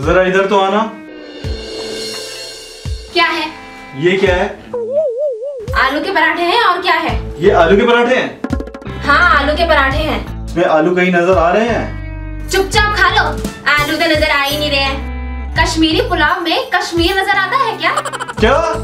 जरा इधर तो आना। क्या है? ये क्या है? आलू के पराठे हैं। और क्या है? ये आलू के पराठे हैं? हाँ, आलू के पराठे हैं। इसमें आलू कहीं नजर आ रहे हैं? चुपचाप खा लो। आलू तो नजर आ ही नहीं रहे हैं। कश्मीरी पुलाव में कश्मीर नजर आता है क्या? क्या?